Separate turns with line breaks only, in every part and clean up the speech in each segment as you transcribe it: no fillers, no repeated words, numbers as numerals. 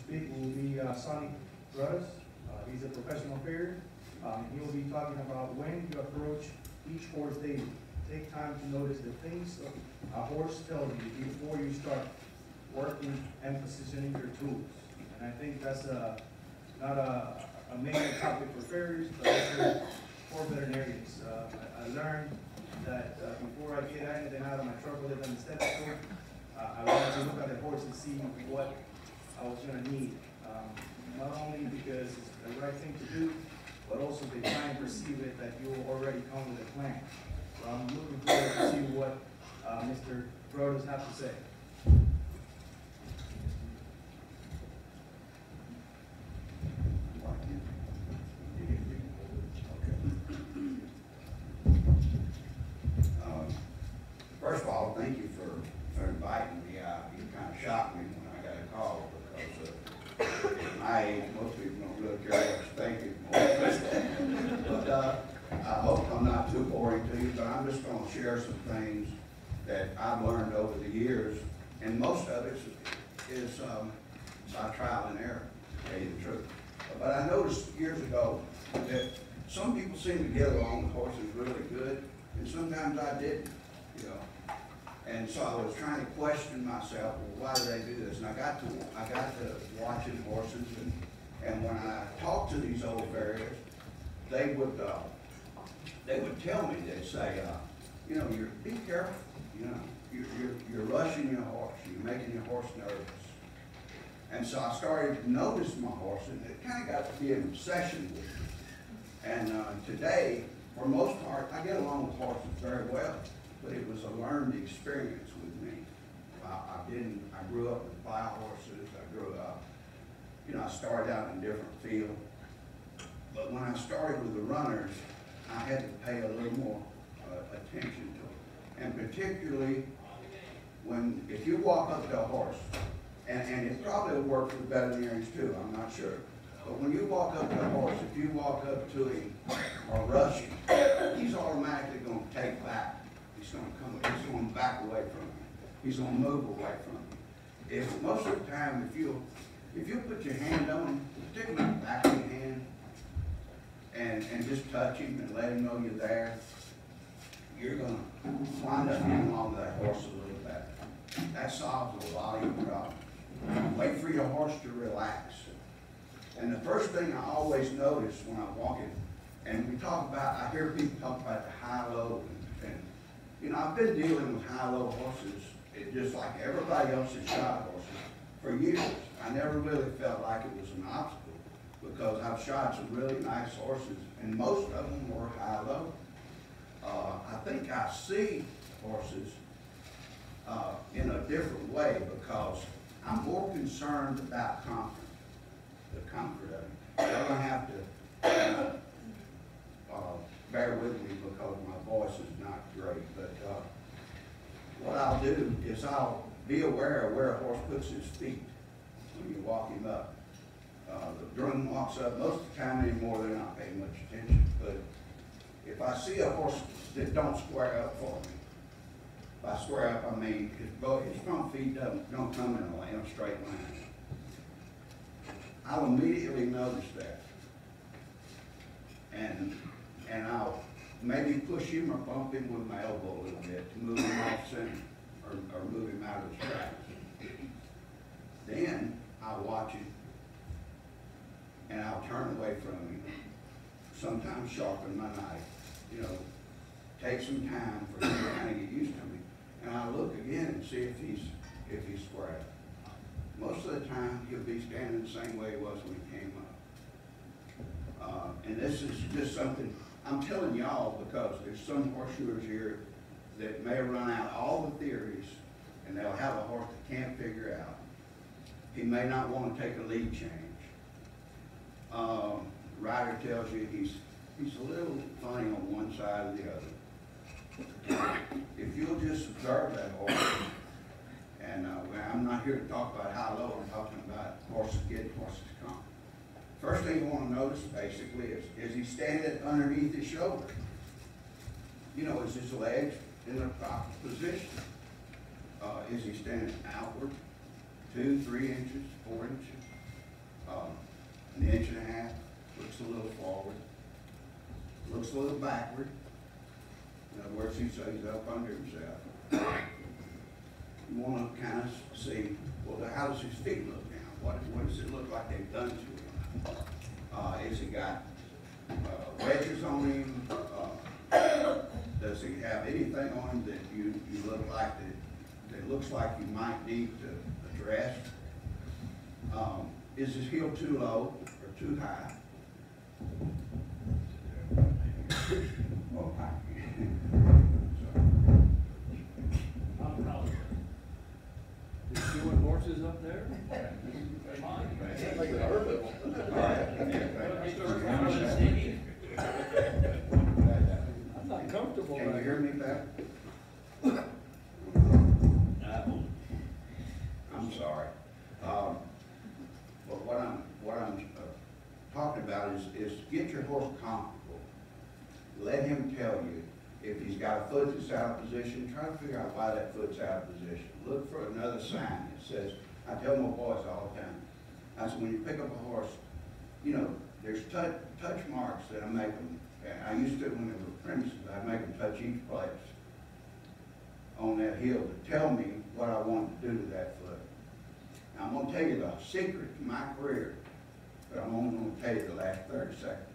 speak will be Sonny Russ. He's a professional farrier. He will be talking about when you approach each horse daily. Take time to notice the things a horse tells you before you start working and positioning your tools. And I think that's not a major topic for farriers, but also for veterinarians. I learned that before I get anything out of my truck other than the stethoscope, I wanted to look at the horse and see what I was going to need. Not only because it's the right thing to do, but also they try and perceive it that you already come with a plan. So I'm looking forward to see what Mr. Brothers have to say.
First of all, thank you for inviting me. You kind of shocked me when I got a call because at my age, most people don't really care what you think. But I hope I'm not too boring to you, but I'm just going to share some things that I've learned over the years, and most of it is by trial and error, to tell you the truth. But I noticed years ago that some people seem to get along with horses really good, and sometimes I didn't, you know. And so I was trying to question myself, well, why do they do this? And I got to watching horses, and when I talked to these old farriers, they would tell me, they'd say, you know, be careful, you know, you're rushing your horse, you're making your horse nervous. And so I started to notice my horse, and it kind of got to be an obsession with me. And today, for the most part, I get along with horses very well, but it was a learned experience with me. I grew up with plow horses. I grew up, you know, I started out in a different field. But when I started with the runners, I had to pay a little more attention to it. And particularly if you walk up to a horse, and it probably will work for veterinarians too, I'm not sure. But when you walk up to a horse, if you walk up to him or rush him, he's automatically going to take back. He's going to back away from you. He's going to move away from you. Most of the time, if you put your hand on him, particularly the back of your hand, and just touch him and let him know you're there, you're going to wind up getting along with that horse a little better. That solves a lot of your problems. Wait for your horse to relax. And the first thing I always notice when I'm walking, and I hear people talk about the high-low, and you know, I've been dealing with high-low horses, just like everybody else's shot horses, for years. I never really felt like it was an obstacle because I've shot some really nice horses, and most of them were high-low. I think I see horses in a different way because I'm more concerned about comfort, the comfort of it. You're going to have to bear with me because my voice is not great, but what I'll do is I'll be aware of where a horse puts his feet when you walk him up. The groom walks up most of the time anymore, they're not paying much attention, but if I see a horse that don't square up for me, by square up I mean his front feet don't come in a straight line, I'll immediately notice that. And I'll maybe push him or bump him with my elbow a little bit to move him off center or move him out of his tracks. Then I'll watch him and I'll turn away from him. Sometimes sharpen my knife, you know, take some time for him to kind of get used to me. And I'll look again and see if he's square up. Most of the time he'll be standing the same way he was when he came up. And this is just something I'm telling y'all because there's some horseshoers here that may run out all the theories and they'll have a horse that can't figure out. He may not want to take a lead change. The rider tells you he's a little funny on one side or the other. If you'll just observe that horse, and I'm not here to talk about high-low, I'm talking about horses getting, horses come. First thing you want to notice, basically, is he standing underneath his shoulder? You know, is his legs in the proper position? Is he standing outward, 2, 3 inches, 4 inches? an inch and a half, looks a little forward, looks a little backward. In other words, he's up under himself. You want to kind of see, well, how does his feet look now? What does it look like they've done to him? Has he got wedges on him? Does he have anything on him that you look like that looks like you might need to address? Is his heel too low or too high? Oh, hi.
I'm proud of it. You doing horses up there?
Like the urban.
All right.
I'm not comfortable
Can you
right
hear
here.
me back? I'm sorry. But what I'm talking about is get your horse comfortable. Let him tell you if he's got a foot that's out of position. Try to figure out why that foot's out of position. Look for another sign that says. I tell my boys all the time. I said when you pick up a horse, you know there's touch marks that I make them. I used to when they were apprentices. I make them touch each place on that heel to tell me what I want to do to that foot. Now, I'm going to tell you the secret to my career, but I'm only going to tell you the last 30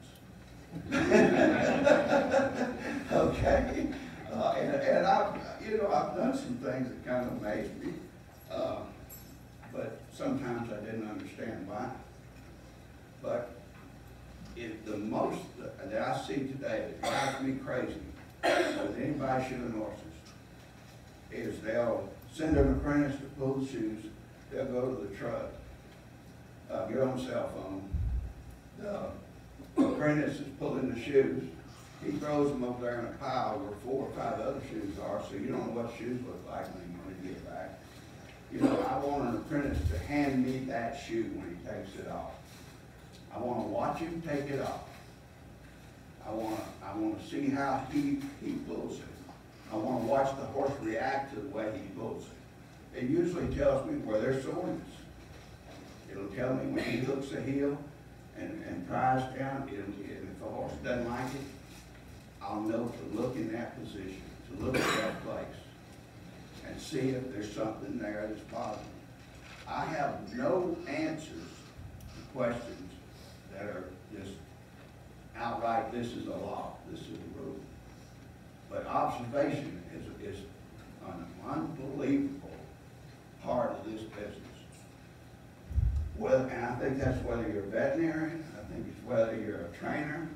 seconds. Okay? And I've done some things that kind of amazed me, but sometimes I didn't understand why. But the most that I see today that drives me crazy with anybody shooting horses is they'll send an apprentice to pull the shoes. They'll go to the truck, get on the cell phone. The apprentice is pulling the shoes. He throws them over there in a pile where 4 or 5 other shoes are, so you don't know what shoes look like when you get back. You know, I want an apprentice to hand me that shoe when he takes it off. I want to watch him take it off. I want to see how he pulls it. I want to watch the horse react to the way he pulls it. It usually tells me where there's soreness. It'll tell me when he hooks the heel and pries down. And if a horse doesn't like it, I'll know to look in that position, to look at that place, and see if there's something there that's bothering me. I have no answers to questions that are just outright, this is a law, this is a rule. But observation is an unbelievable part of this business. Well, and I think that's whether you're a veterinarian, I think it's whether you're a trainer.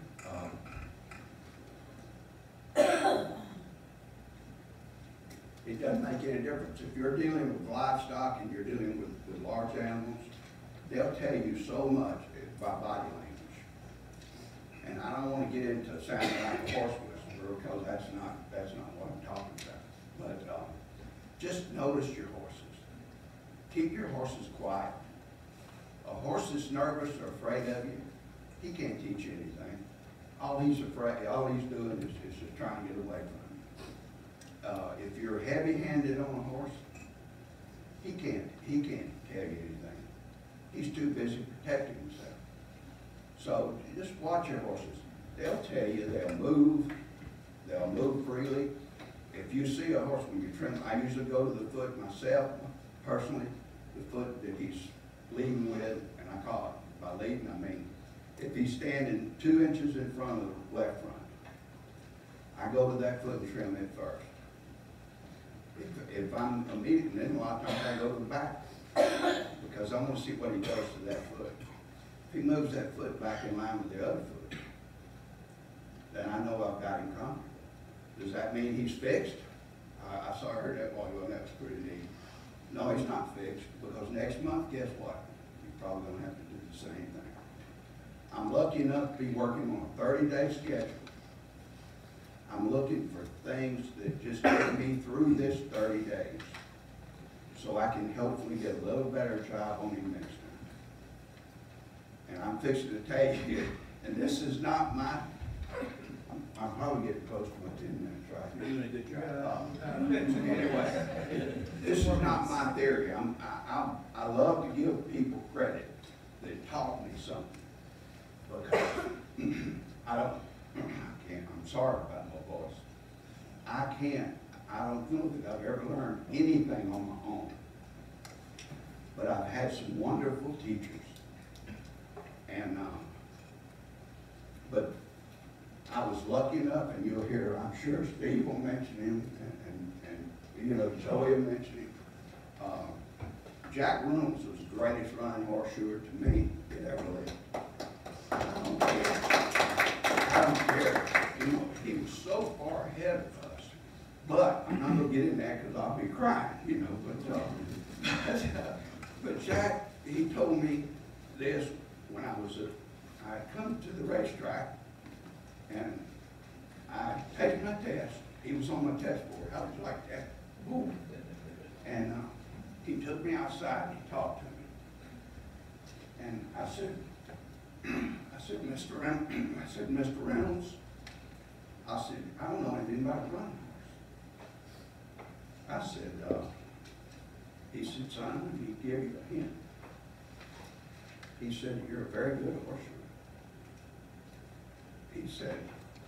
It doesn't make any difference. If you're dealing with livestock and you're dealing with large animals, they'll tell you so much by body language. And I don't want to get into sounding like a horse whisperer because that's not what I'm talking about. But just notice your horses. Keep your horses quiet. A horse that's nervous or afraid of you, he can't teach you anything. All he's doing is just trying to get away from you. If you're heavy-handed on a horse, he can't tell you anything. He's too busy protecting himself. So just watch your horses. They'll tell you, they'll move freely. If you see a horse when you trim, I usually go to the foot myself, personally, the foot that he's leading with, and I call it, by leading, I mean, if he's standing 2 inches in front of the left front, I go to that foot and trim it first. If I'm immediately, then a lot of times I go to the back because I want to see what he does to that foot. If he moves that foot back in line with the other foot, then I know I've got him comfortable. Does that mean he's fixed? I heard that while ago, and that was pretty neat. No, he's not fixed because next month, guess what? You're probably going to have to do the same thing. I'm lucky enough to be working on a 30-day schedule. I'm looking for things that just get me through this 30 days so I can hopefully get a little better job on him next time. And I'm fixing to tell you, and this is not my, I'm probably getting close to my 10 minutes right
You're
here.
doing a good job.
Anyway, this is not my theory. I love to give people credit that taught me something. Because I'm sorry about my voice. I don't know that I've ever learned anything on my own. But I've had some wonderful teachers. And, but I was lucky enough, and you'll hear, I'm sure Steve will mention him, and you know, Joey will mention him. Jack Reynolds was the greatest running horseshoer to me that ever lived. I don't care. You know, he was so far ahead of us. But I'm not gonna get in that because I'll be crying, you know. But Jack, he told me this when I come to the racetrack and I take my test. He was on my test board. How would you like that? Boom. And he took me outside and he talked to me. And I said, Mr. Reynolds, I said, I don't know anything about a running horse. I said, he said, son, let me give you a hint. He said, you're a very good horseshoer. He said,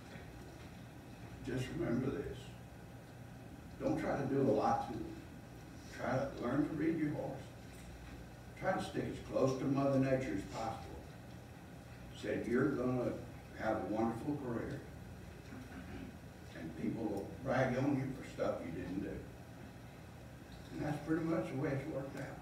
just remember this. Don't try to do a lot to it. Try to learn to read your horse. Try to stick as close to Mother Nature as possible. Said, you're going to have a wonderful career. And people will brag on you for stuff you didn't do. And that's pretty much the way it's worked out.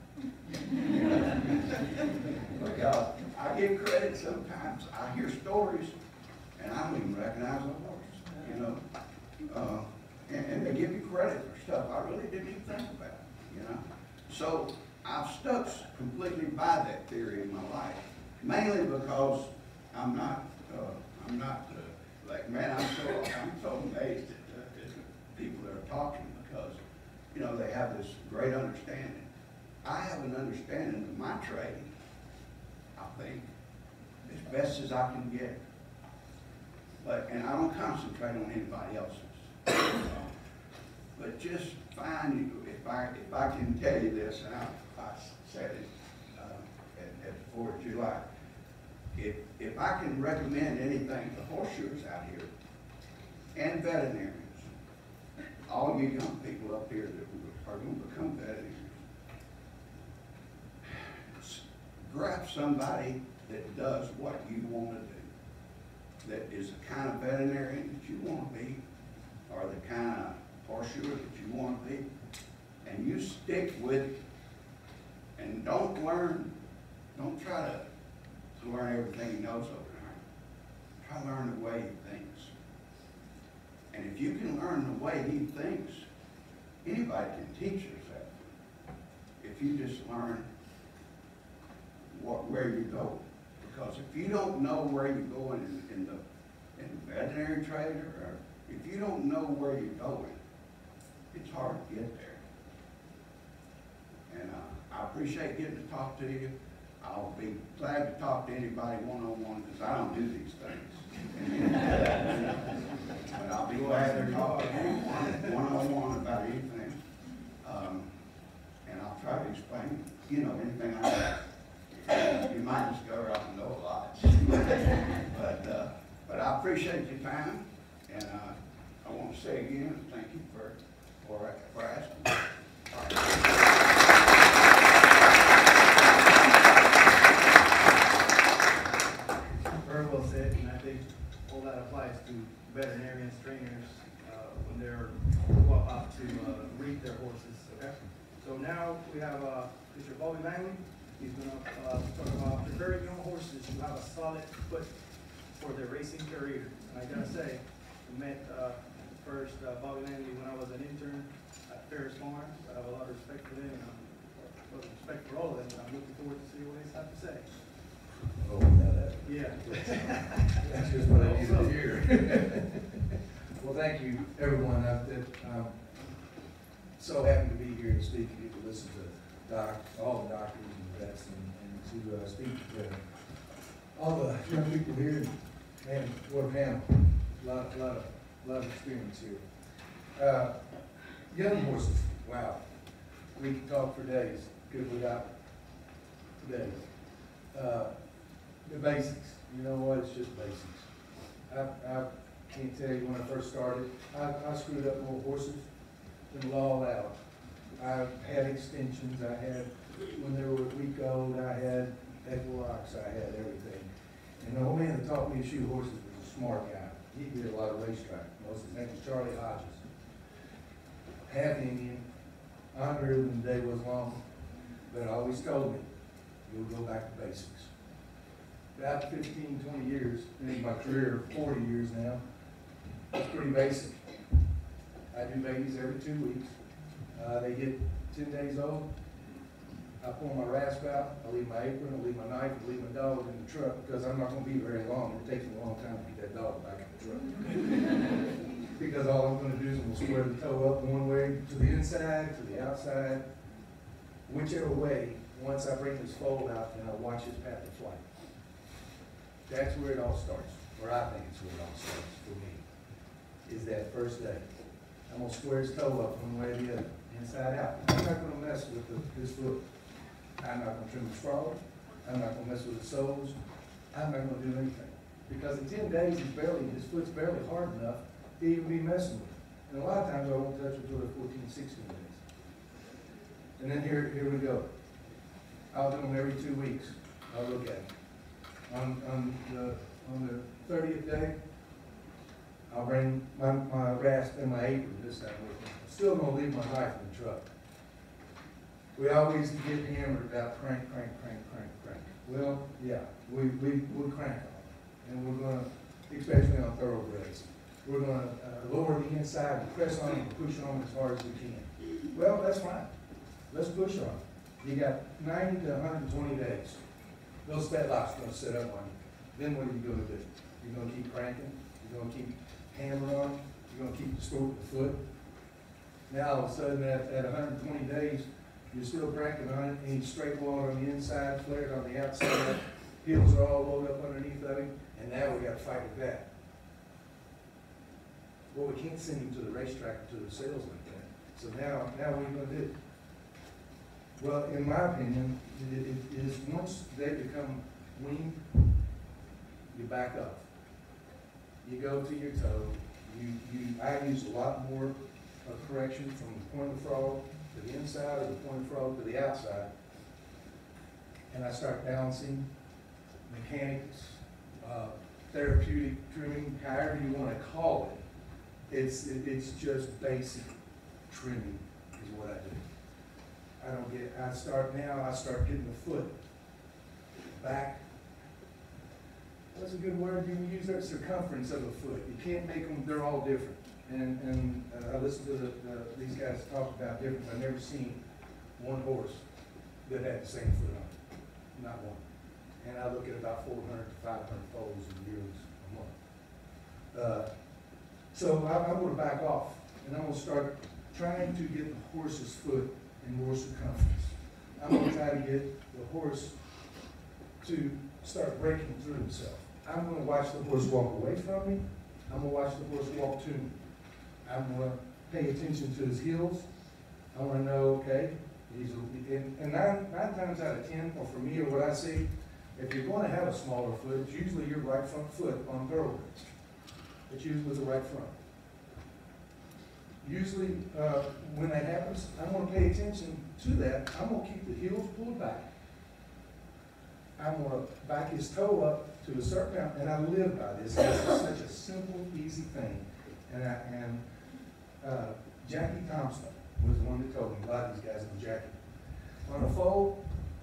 Because I give credit sometimes. I hear stories, and I don't even recognize the horse, you know. And they give you credit for stuff I really didn't even think about, you know. So I've stuck completely by that theory in my life, mainly because I'm not like, man, I'm so amazed at the people that are talking because, you know, they have this great understanding. I have an understanding of my trade, I think, as best as I can get. And I don't concentrate on anybody else's. But just find, if I can tell you this, and I said it at the 4th of July, if I can recommend anything to horseshoers out here and veterinarians, all you young people up here that are going to become veterinarians, grab somebody that does what you want to do, that is the kind of veterinarian that you want to be, or the kind of horseshoer that you want to be, and you stick with it, and don't try to learn everything he knows over there. Try to learn the way he thinks. And if you can learn the way he thinks, anybody can teach us that. If you just learn where you go. Because if you don't know where you're going in the veterinary trade, or if you don't know where you're going, it's hard to get there. And I appreciate getting to talk to you. I'll be glad to talk to anybody one-on-one because I don't do these things. But I'll be glad to talk to anyone one-on-one about anything. And I'll try to explain, you know, anything I know. You might discover I don't know a lot. But I appreciate your time, and I want to say again, thank you for asking.
Very well said, and I think all that applies to veterinarians, trainers, when they're about to read their horses. Okay. So now we have Mr. Bobby Langley. He's going to talk about preparing your horses to have a solid foot for their racing career. And I gotta say, I met first Bobby Langley when I was an intern at Ferris Farm. I have a lot of respect for them, and a lot of respect for all of them. And I'm looking forward to see what they have to say.
Oh, now that.
Yeah.
That's just what I needed to hear. Well, thank you, everyone. I'm so happy to be here to speak to you, to listen to all the doctors and vets, and to speak to all the young people here. Man, what a panel. A lot of experience here. Young horses, wow. We could talk for days, could we not? Days. The basics, you know what, it's just basics. I can't tell you when I first started, I screwed up more horses than law allowed. I had extensions, I had, when they were a week old, I had Equinox, I had everything. And the old man that taught me to shoot horses was a smart guy. He did a lot of racetrack. His name was Charlie Hodges. Half Indian, honored when the day was long, but always told me, you'll go back to basics. About 15, 20 years, in my career, 40 years now, it's pretty basic. I do babies every 2 weeks. They get 10 days old. I pull my rasp out, I leave my apron, I leave my knife, I leave my dog in the truck, because I'm not gonna be very long. It takes me a long time to get that dog back in the truck. Because all I'm gonna do is I'm gonna square the toe up one way to the inside, to the outside, whichever way, once I bring this fold out and I watch his path of flight. That's where it all starts, or I think it's where it all starts for me, is that first day. I'm gonna square his toe up one way or the other, inside out. I'm not gonna mess with his foot. I'm not gonna trim his frog. I'm not gonna mess with his soles. I'm not gonna do anything. Because in 10 days, his foot's barely hard enough to even be messing with. And a lot of times I won't touch it until they're 14, 16 days. And then here we go. I'll do them every 2 weeks. I'll look at them. On the 30th day, I'll bring my rasp and my apron this time with me. I'm still gonna leave my knife in the truck. We always get hammered about crank. Well, yeah, we crank on it. And we're gonna, especially on thoroughbreds, we're gonna lower the inside and press on them and push on them as hard as we can. Well, that's fine. Let's push on them. You got 90 to 120 days. Those fetlocks gonna set up on you. Then what are you gonna do? You're gonna keep cranking. You're gonna keep hammering on them. You're gonna keep distorting the foot. Now all of a sudden at 120 days, you're still cranking on it, and he's straight walled on the inside, flared on the outside, heels are all rolled up underneath of him, and now we got to fight with that. Well, we can't send him to the racetrack or to the sales like that. So now what are you gonna do? Well, in my opinion, it is once they become weaned, you back up. You go to your toe. I use a lot more correction from the point of the frog to the inside, or the point of the frog to the outside. And I start balancing, mechanics, therapeutic trimming, however you want to call it. It's just basic trimming is what I do. I start getting the foot back. What's a good word you can use there? Circumference of a foot. You can't make them, they're all different. And I listen to these guys talk about different. I've never seen one horse that had the same foot on it. Not one. And I look at about 400 to 500 foals in years a month. So I'm going to back off, and I'm going to start trying to get the horse's foot in more circumference. I'm going to try to get the horse to start breaking through himself. I'm going to watch the horse walk away from me. I'm going to watch the horse walk to me. I'm going to pay attention to his heels. I want to know, okay, and nine times out of 10, or for me, or what I see, if you're going to have a smaller foot, it's usually your right front foot on thoroughbreds. It's usually the right front. Usually, when that happens, I'm going to pay attention to that. I'm going to keep the heels pulled back. I'm going to back his toe up to a certain amount, and I live by this. It's such a simple, easy thing. And Jackie Thompson was the one that told me. A lot of these guys know Jackie. On a fold,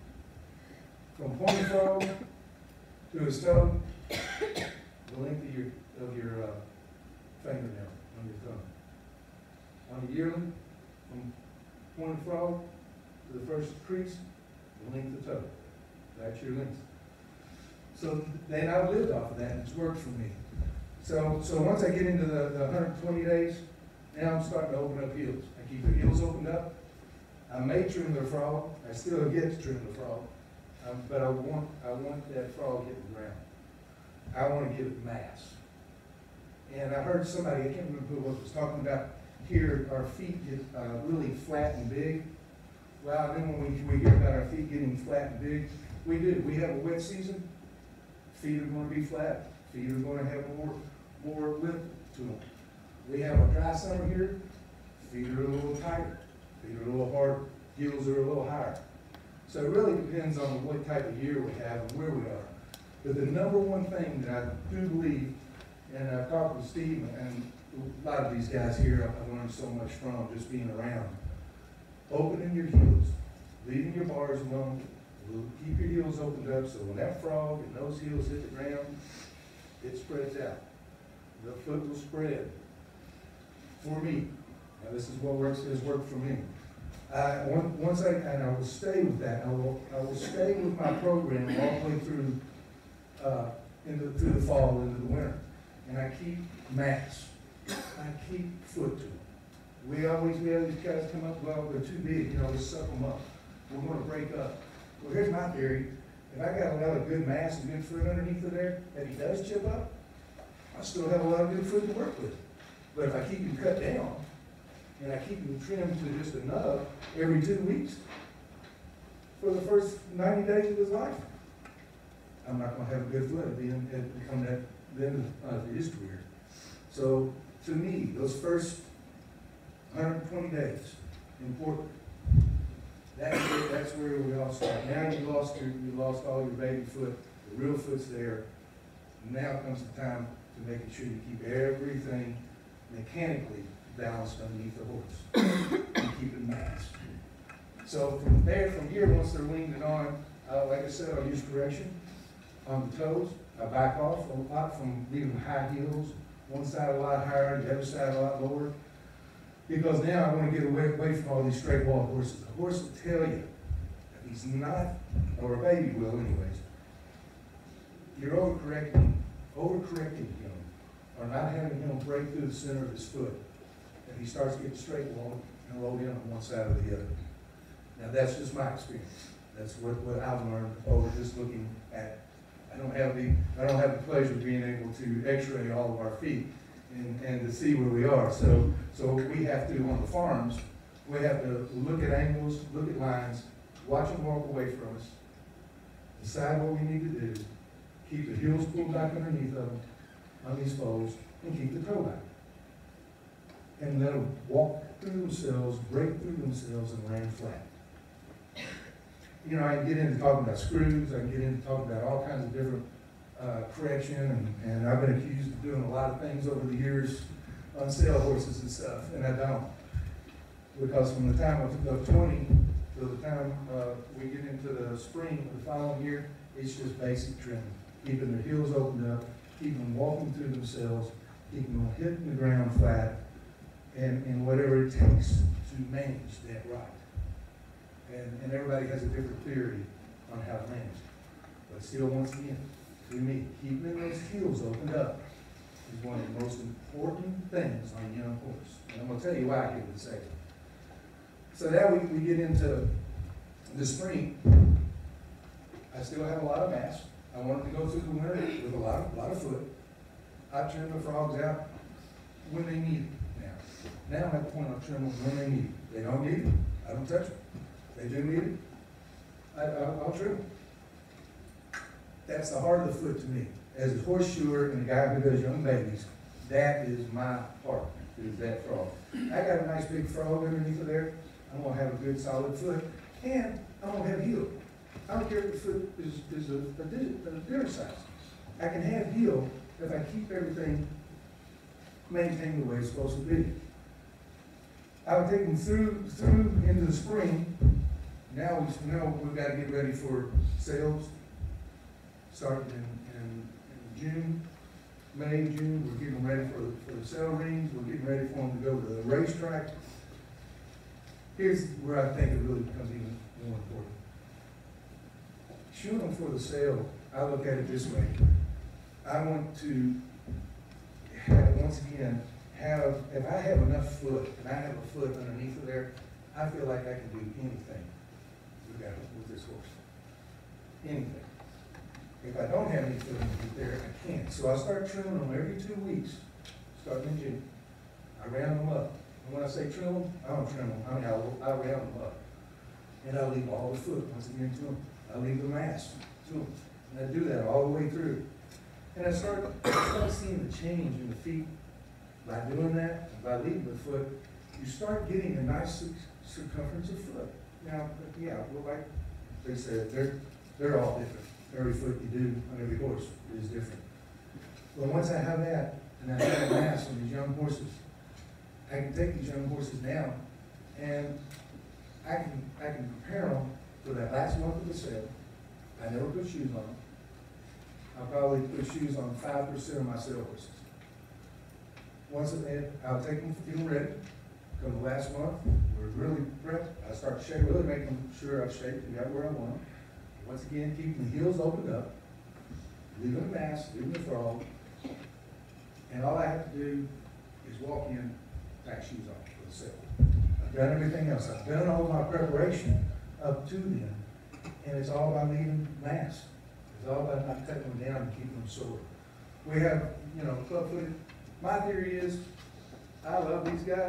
from point of fold to his toe, the length of your fingernail on your thumb. On a yearling, from point of frog to the first crease, the length of toe. That's your length. So then I've lived off of that, and it's worked for me. So once I get into the 120 days, now I'm starting to open up heels. I keep the heels opened up. I may trim the frog. I still get to trim the frog, but I want that frog hitting the ground. I want to give it mass. And I heard somebody, I can't remember who it was talking about here, our feet get really flat and big. Well, then when we hear about our feet getting flat and big, We do. We have a wet season. Feet are gonna be flat. Feet are gonna have more width to them. We have a dry summer here. Feet are a little tighter. Feet are a little hard. Heels are a little higher. So it really depends on what type of year we have and where we are. But the number one thing that I do believe, and I've talked with Steve and a lot of these guys here, I've learned so much from just being around. Opening your heels, leaving your bars alone, keep your heels opened up so when that frog and those heels hit the ground, it spreads out. The foot will spread. For me, now this is what has worked for me. Once I will stay with that. I will stay with my program all the way through through the fall into the winter, and I keep mats. I keep foot to them. We have these guys come up, well, they're too big, you know, let's suck them up. We're going to break up. Well, here's my theory. If I got a lot of good mass and good foot underneath of there, if he does chip up, I still have a lot of good foot to work with. But if I keep him cut down, and I keep him trimmed to just a nub every 2 weeks, for the first 90 days of his life, I'm not going to have a good foot at become that the end of his career. So, to me, those first 120 days, important. That's where we all start. Now you lost all your baby foot. The real foot's there. Now comes the time to making sure you keep everything mechanically balanced underneath the horse and keep it nice. So from here, once they're leaned on, like I said, I'll use correction on the toes. I back off a lot from leaving high heels, one side a lot higher, the other side a lot lower. Because now I want to get away from all these straight wall horses. The horse will tell you if he's not, or a baby will anyways, you're overcorrecting him, or not having him break through the center of his foot. If he starts to get straight wall and roll in on one side or the other. Now that's just my experience. That's what I've learned over just looking at. I don't have the pleasure of being able to x-ray all of our feet and to see where we are. So we have to, on the farms, we have to look at angles, look at lines, watch them walk away from us, decide what we need to do, keep the heels pulled back underneath them on these foals, and keep the toe back. And let them walk through themselves, break through themselves, and land flat. You know, I can get into talking about screws, I can get into talking about all kinds of different correction, and I've been accused of doing a lot of things over the years on sale horses and stuff, and I don't. Because from the time of 20 to the time we get into the spring of the following year, it's just basic trimming. Keeping their heels opened up, keeping them walking through themselves, keeping them hitting the ground flat, and whatever it takes to manage that right. And everybody has a different theory on how to manage it. But still, once again, to me, keeping those heels opened up is one of the most important things on a young horse. And I'm going to tell you why here in a second. So now we get into the spring. I still have a lot of mass. I want them to go through the winter with a lot of foot. I trim the frogs out when they need it now. Now I'm at the point I trim them when they need it. They don't need it, I don't touch them. They do need it, I'll trim them. That's the heart of the foot to me. As a horseshoer and a guy who does young babies, that is my heart, is that frog. I got a nice big frog underneath of there. I'm going to have a good solid foot, and I'm going to have heel. I don't care if the foot is a dinner size. I can have heel if I keep everything maintained the way it's supposed to be. I would take them through into the spring. Now we've got to get ready for sales. Starting in June, May, June, we're getting ready for the sale rings. We're getting ready for them to go to the racetrack. Here's where I think it really becomes even more important. Shoeing them for the sale, I look at it this way. I want to have, once again, if I have enough foot, and I have a foot underneath of there, I feel like I can do anything with this horse. Anything. If I don't have any foot underneath there, I can't. So I start trimming them every 2 weeks, starting in June. I round them up. And when I say trim them, I don't trim them. I round them up. And I leave all the foot, once again, to them. I leave the mask to them. And I do that all the way through. And I start seeing the change in the feet by doing that, and by leaving the foot. You start getting a nice circumference of foot. Now, yeah, well, like they said, they're all different. Every foot you do on every horse is different. But once I have that, and I have a mass on these young horses, I can take these young horses down, and I can prepare them for that last month of the sale. I never put shoes on them. I'll probably put shoes on 5% of my sale horses. Once I'll take them, get them ready. Come the last month, we're really prepped. I start really making sure I've shaped and got where I want them. Once again, keeping the heels opened up, leaving the mask, leaving the frog, and all I have to do is walk in, pack shoes on for the sale. I've done everything else. I've done all my preparation up to then, and it's all about leaving masks. It's all about not cutting them down and keeping them sore. We have, club-footed. My theory is, I love these guys,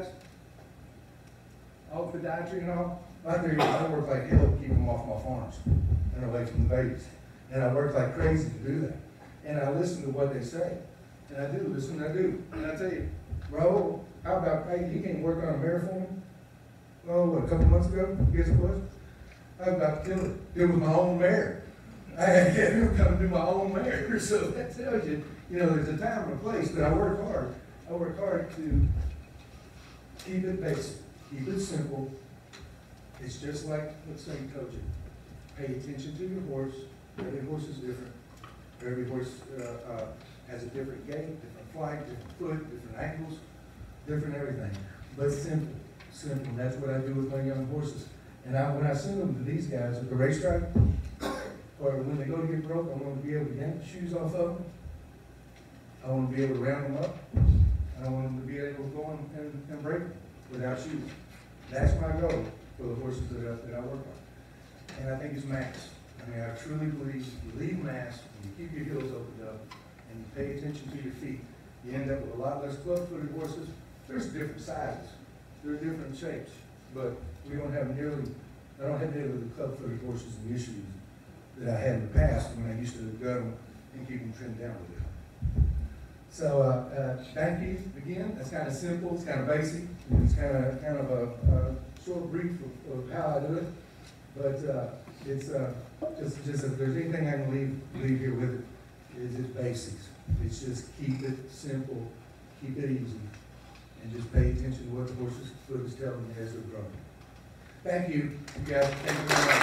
all podiatry and all. My theory is I work like hell to keep them off my farms and away from the babies. And I work like crazy to do that. And I listen to what they say. And I do listen, I do. And I tell you, bro, how about, hey, you can't work on a mare for me? Oh, a couple months ago, guess it was? I was about to kill it. It was my own mare. I had to get him to come do my own mare. So that tells you, there's a time and a place, but I work hard. I work hard to keep it basic, keep it simple. It's just like, let's say, coaching. Pay attention to your horse. Every horse is different. Every horse has a different gait, different flight, different foot, different ankles, different everything. But simple, simple. And that's what I do with my young horses. And when I send them to these guys at the racetrack, or when they go to get broke, I want to be able to yank the shoes off of them. I want to be able to round them up. And I want them to be able to go and break them without shoes. That's my goal for the horses that I work on. And I think it's mass. I mean, I truly believe if you leave mass, and you keep your heels opened up, and you pay attention to your feet, you end up with a lot less club-footed horses. There's different sizes. There are different shapes. But I don't have nearly the club-footed horses and issues that I had in the past when I used to gut them and keep them trimmed down with it. So thank you again. That's kind of simple. It's kind of basic. It's kind of a short brief of how I do it. But it's just if there's anything I can leave here with it, is it's basics. It's just keep it simple, keep it easy, and just pay attention to what the horse's foot is telling you as they're growing. Thank you, guys. Thank you very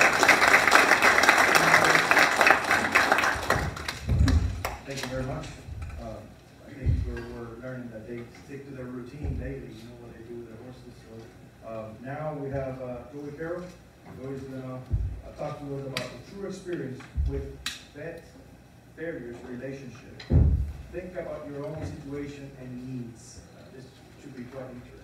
much.
Thank you very much. I think we're learning that they stick to their routine daily, what they do with their horses. So now we have Joey Carroll. Joey's going to talk to us about the true experience with vet farriers relationship. Think about your own situation and needs. This should be quite interesting.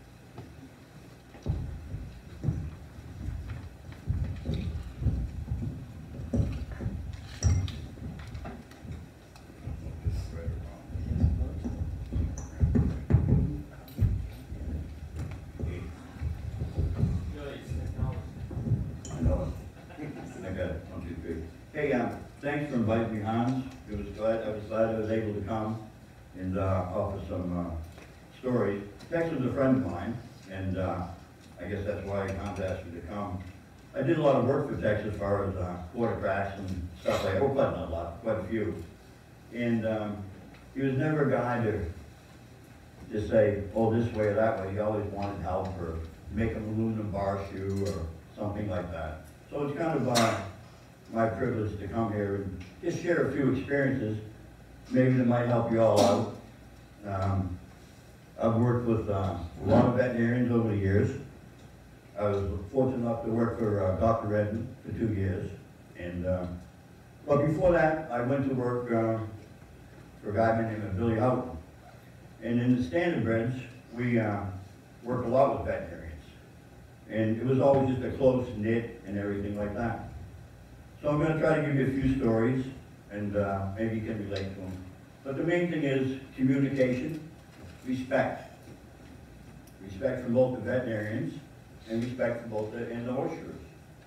Hey, thanks for inviting me, Hans. I was glad I was able to come and offer some stories. Tex was a friend of mine, and I guess that's why Hans asked me to come. I did a lot of work for Tex as far as quarterbacks and stuff like that. Well, not a lot, quite a few. And he was never a guy to just say, oh, this way or that way. He always wanted help or make an aluminum bar shoe or something like that. So it's kind of my privilege to come here and just share a few experiences, maybe that might help you all out. I've worked with a lot of veterinarians over the years. I was fortunate enough to work for Dr. Redden for 2 years. And but before that, I went to work for a guy by the name of Billy Houghton. And in the standardbreds, we work a lot with veterinarians. And it was always just a close knit and everything like that. So I'm going to try to give you a few stories, and maybe you can relate to them. But the main thing is communication, respect. Respect from both the veterinarians, and respect from both the horseshoers.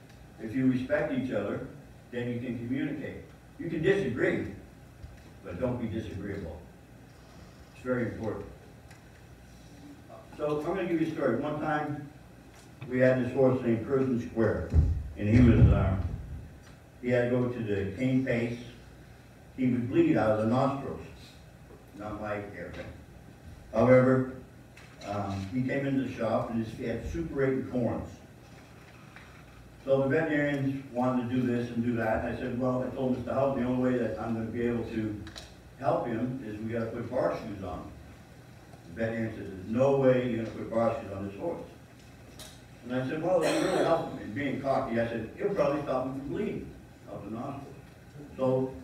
if you respect each other, then you can communicate. You can disagree, but don't be disagreeable. It's very important. So I'm going to give you a story. One time, we had this horse named Prison Square, and he had to go to the cane pace. He would bleed out of the nostrils, not my area. However, he came into the shop and he had suppurating corns. So the veterinarians wanted to do this and do that, and I said, well, I told Mr. Howell, the only way that I'm going to be able to help him is we got to put bar shoes on. The veterinarian said, there's no way you're going to put bar shoes on this horse. And I said, well, it'll really help him. And being cocky, I said, it'll probably stop him from bleeding out the nostrils. So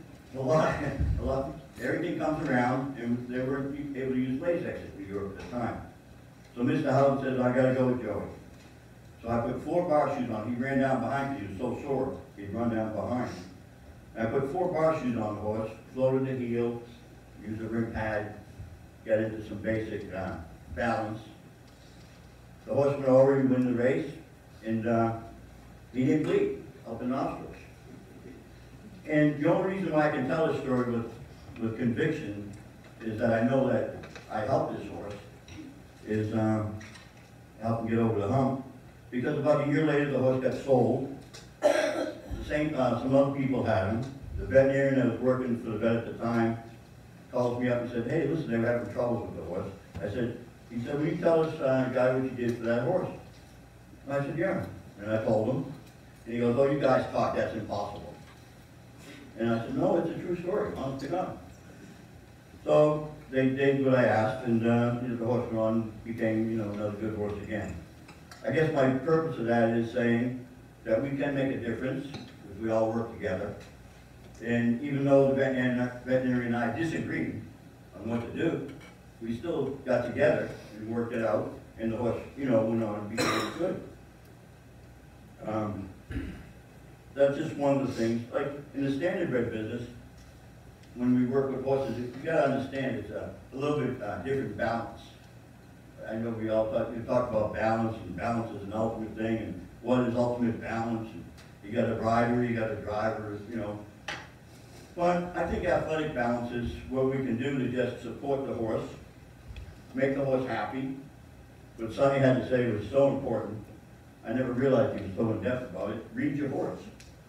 everything comes around, and they weren't able to use Lasix in Europe at the time. So Mr. Howell says, I gotta go with Joey. So I put 4 bar shoes on. He ran down behind me. He was so sore, he'd run down behind. And I put 4 bar shoes on the horse, floated the heel, used a rim pad, got into some basic balance. The horse would already win the race, and he didn't bleed out the nostrils. And the only reason why I can tell this story with conviction is that I know that I helped this horse, is help him get over the hump. Because about a year later, the horse got sold. Some other people had him. The veterinarian that was working for the vet at the time calls me up and said, hey, listen, they were having troubles with the horse. He said, will you tell us, guy, what you did for that horse? And I said, yeah. And I told him. And he goes, oh, you guys talk, that's impossible. And I said, no, it's a true story, honest to God. So they did what I asked, and the horse went on, became, another good horse again. I guess my purpose of that is saying that we can make a difference if we all work together. And even though the veterinarian and I disagreed on what to do, we still got together and worked it out, and the horse, went on and became good. That's just one of the things. Like in the standard bred business, when we work with horses, you got to understand it's a little bit different balance. I know we talk about balance, and balance is an ultimate thing, and what is ultimate balance? And you got a rider, you got a driver, But I think athletic balance is what we can do to just support the horse, make the horse happy. What Sonny had to say was so important. I never realized he was so in-depth about it. Read your horse.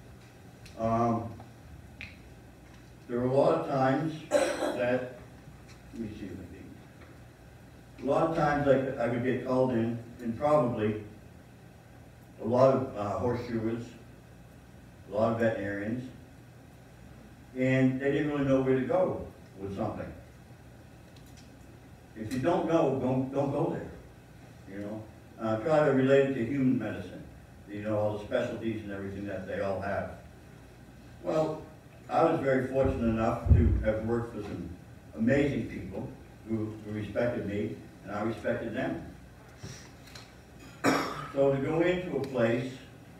There were a lot of times that, let me see if I can. A lot of times I would get called in, and probably a lot of horseshoers, a lot of veterinarians, and they didn't really know where to go with something. If you don't know, don't go there. Try to relate it to human medicine, all the specialties and everything that they all have. Well, I was very fortunate enough to have worked for some amazing people who respected me, and I respected them. So to go into a place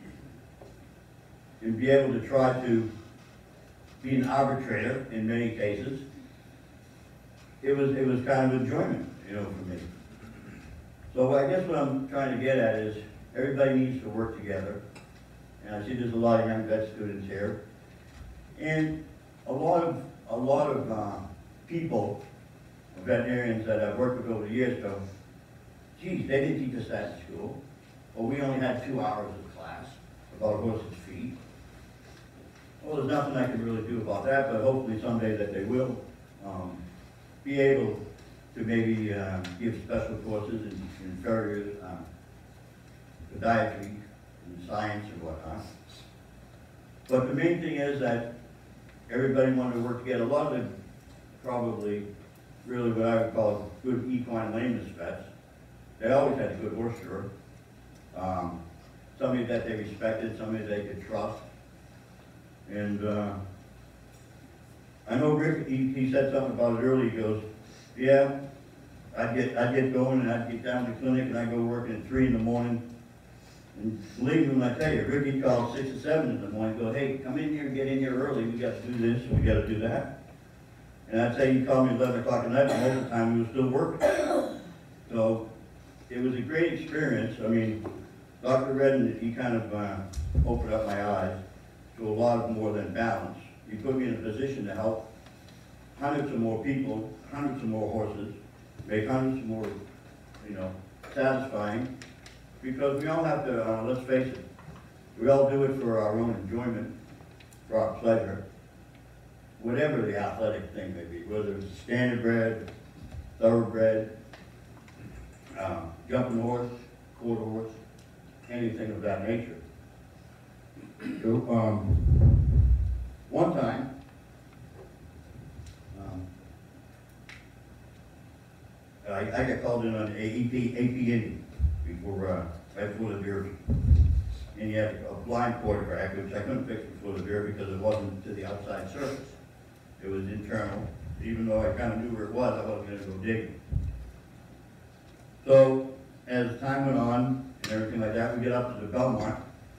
and be able to try to be an arbitrator in many cases, it was kind of enjoyment, for me. So I guess what I'm trying to get at is everybody needs to work together. And I see there's a lot of young vet students here. And a lot of people, veterinarians that I've worked with over the years go, geez, they didn't teach us that in school. Or we only had 2 hours of class about horses' feet. Well, there's nothing I can really do about that, but hopefully someday that they will be able to maybe give special courses in farrier podiatry and science and whatnot. But the main thing is that everybody wanted to work together. A lot of them probably really what I would call good equine lameness vets. They always had a good horseshoer. Somebody that they respected, somebody they could trust. And I know Rick, he said something about it earlier. He goes, yeah, I'd get going and I'd get down to the clinic and I'd go working at 3 in the morning. And believe me when I tell you, Ricky called 6 or 7 in the morning, go, hey, come in here and get in here early. We got to do this and we got to do that. And I'd say he called me at 11 o'clock at night, but most of the time we were still working. So it was a great experience. I mean, Dr. Redden, he kind of opened up my eyes to a lot more than balance. He put me in a position to help hundreds of more people, hundreds of more horses, make hundreds more, satisfying. Because we all have to, let's face it, we all do it for our own enjoyment, for our pleasure, whatever the athletic thing may be, whether it's standardbred, thoroughbred, jumping horse, quarter horse, anything of that nature. So, one time, I got called in on AP Indy before, right before the Derby. And he had a blind quarterback, which I couldn't fix before the Derby because it wasn't to the outside surface. It was internal. Even though I kind of knew where it was, I wasn't going to go digging. So, as time went on and everything like that, we get up to the Belmont.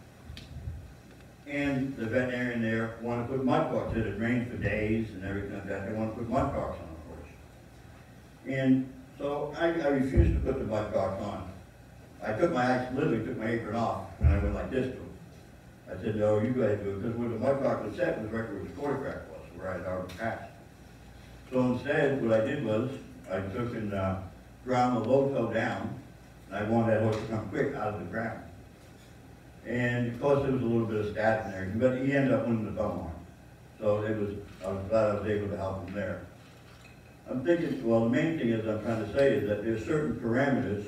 And the veterinarian there wanted to put mud parks. It had rained for days and everything like that. They wanted to put mud parks on the horse. And so I refused to put the mud parks on. I literally took my apron off and I went like this to him. I said, no, you guys do it, because where the mud park was set was right where the quarterback was, where I had already passed. So instead, what I did was, I took and ground the low toe down, and I wanted that horse to come quick out of the ground. And of course, there was a little bit of static and everything, but he ended up winning the Belmont. So I was glad I was able to help him there. I'm thinking, well, the main thing is I'm trying to say is that there's certain parameters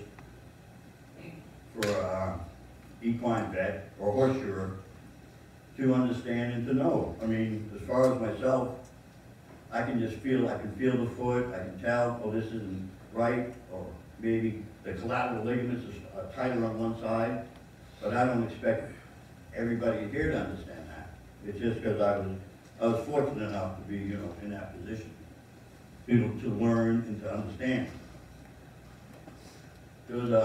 for equine vet or horseshoer to understand and to know. I mean, as far as myself, I can feel the foot, I can tell, oh, this isn't right, or maybe the collateral ligaments are tighter on one side, but I don't expect everybody here to understand that. It's just because I was fortunate enough to be, in that position, to learn and to understand. There was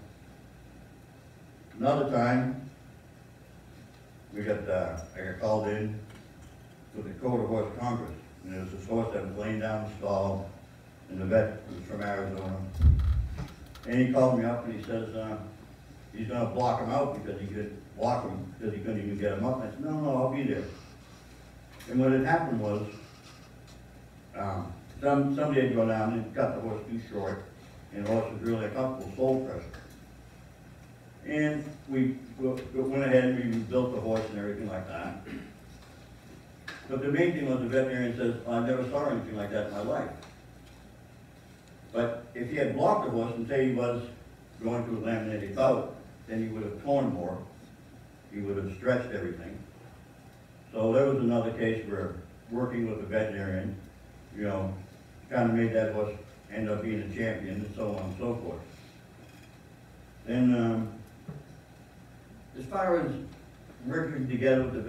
another time, I got called in for the Quarter Horse Congress, and there was this horse that was laying down the stall, and the vet was from Arizona. And he called me up and he says, he's gonna block him out because he couldn't block him, because he couldn't even get him up. And I said, no, I'll be there. And what had happened was, somebody had gone down and cut the horse too short, and the horse was really uncomfortable soul pressure. And we went ahead and we rebuilt the horse and everything like that. But the main thing was the veterinarian says, I never saw anything like that in my life. But if he had blocked the horse and say he was going to a laminated bout, then he would have torn more. He would have stretched everything. So there was another case where working with the veterinarian, kind of made that horse end up being a champion and so on and so forth. Then, as far as working together with the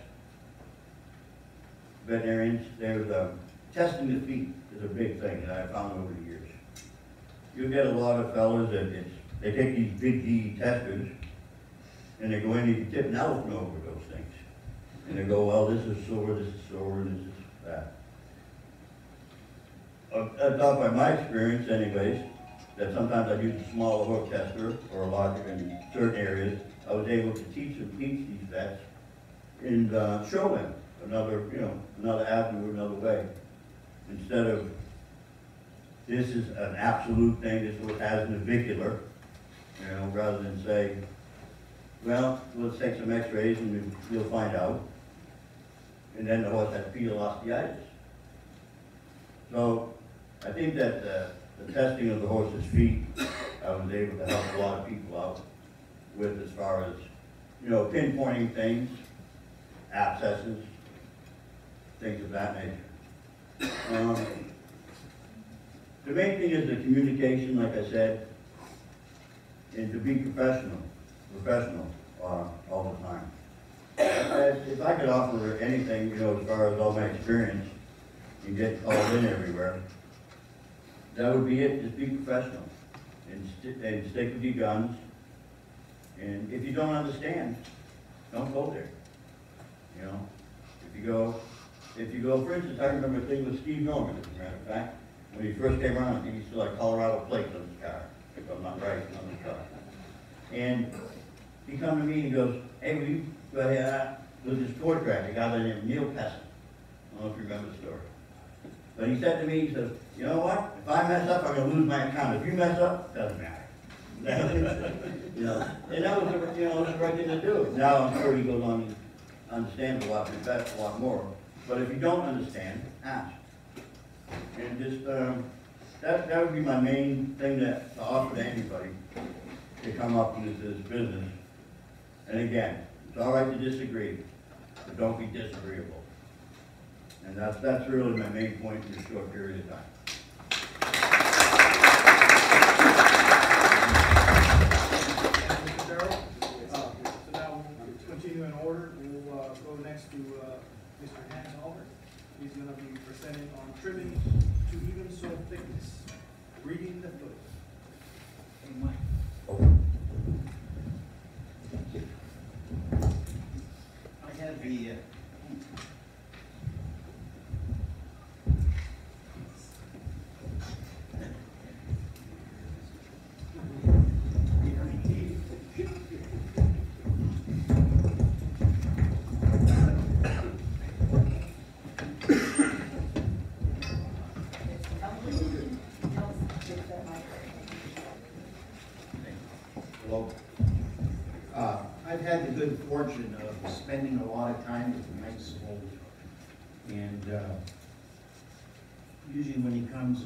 veterinarians, there's testing the feet is a big thing that I found over the years. You get a lot of fellas that they take these big GE testers and they go in and you tip an elephant over those things. And they go, well, this is sore, and this is that. I thought by my experience anyways, that sometimes I use a smaller hook tester or a larger in certain areas. I was able to teach these vets and show them another avenue, another way. Instead of, this is an absolute thing, this horse has navicular, rather than say, well, let's take some x-rays and you'll find out. And then the horse has pedal osteitis. So I think that the testing of the horse's feet, I was able to help a lot of people out with as far as, pinpointing things, abscesses, things of that nature. The main thing is the communication, like I said, and to be professional all the time. If I could offer anything, as far as all my experience and getting called in everywhere, that would be it. Just be professional and stick with your guns. And if you don't understand, don't go there. If you go, for instance, I remember a thing with Steve Norman, as a matter of fact, when he first came around, I think he still had Colorado plates on his car, if I'm not right, on his car. And he come to me and he goes, hey, will you go ahead with this tour track, a guy by the name of Neil Pessin. I don't know if you remember the story. But he said to me, he says, you know what, if I mess up, I'm gonna lose my account. If you mess up, doesn't matter. You know, and that was the, you know, it was the right thing to do. Now, I'm sure he goes on, and understands a lot, a lot more. But if you don't understand, ask. And just, that would be my main thing to offer to anybody to come up with this business. And again, it's all right to disagree, but don't be disagreeable. And that's really my main point in a short period of time.
Mr. Darrell. So now we'll continue in order. We'll go next to Mr. Hans Albert. He's going to be presenting on trimming to even soil thickness, reading the foot. Hey, Mike.
I have the
Hello.
I've had the good fortune of spending a lot of time with Mike Swoll. And usually when he comes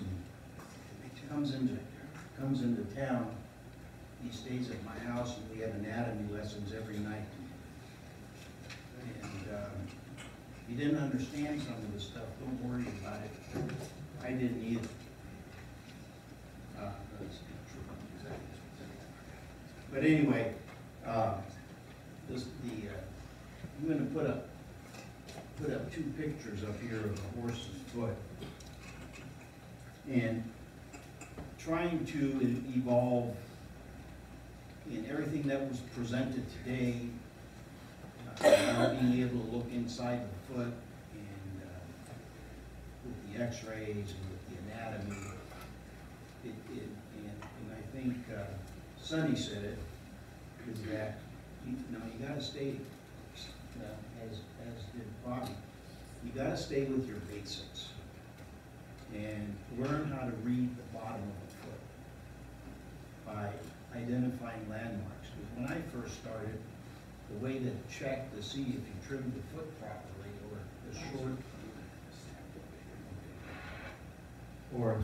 into town, he stays at my house and we have anatomy lessons every night. And if you didn't understand some of the stuff, don't worry about it. I didn't either. That's not true. But anyway, I'm going to put up two pictures up here of a horse's foot, and trying to evolve in everything that was presented today, now being able to look inside the foot and with the X-rays and with the anatomy, and I think Sonny said it, is that you got to stay, as did Bobby, you got to stay with your basics and learn how to read the bottom of the foot by identifying landmarks. Because when I first started, the way to check to see if you trimmed the foot properly or the short or